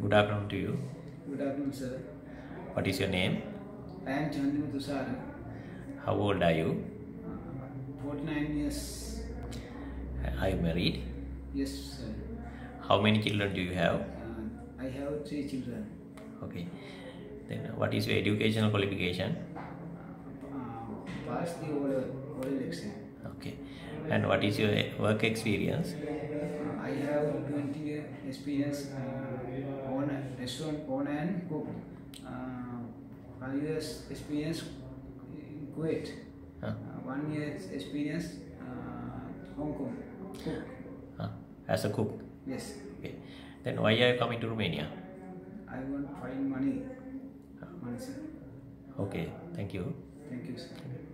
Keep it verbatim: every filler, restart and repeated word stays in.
Good afternoon to you. Good afternoon, sir. What is your name? I am Chandima, thushara. How old are you? Uh, forty-nine years. Are you married? Yes, sir. How many children do you have? Uh, I have three children. Okay. Then what is your educational qualification? Uh, passed the oral, oral exam. Okay. And what is your work experience? Uh, I have twenty year experience uh, on a restaurant owner and cook. Uh, five years experience in Kuwait. Huh? Uh, one year experience uh, Hong Kong. Cook. Huh? As a cook? Yes. Okay. Then why are you coming to Romania? I want to find money. Money, sir. Okay. Thank you. Thank you, sir.